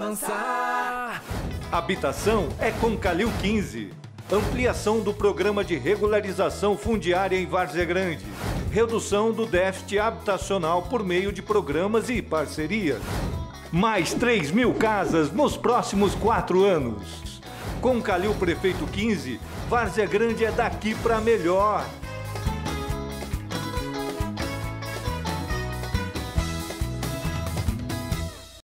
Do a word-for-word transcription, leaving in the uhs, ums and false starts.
avançar. Habitação é com Calil quinze. Ampliação do programa de regularização fundiária em Várzea Grande. Redução do déficit habitacional por meio de programas e parcerias. Mais três mil casas nos próximos quatro anos. Com Calil Prefeito quinze, Várzea Grande é daqui para melhor.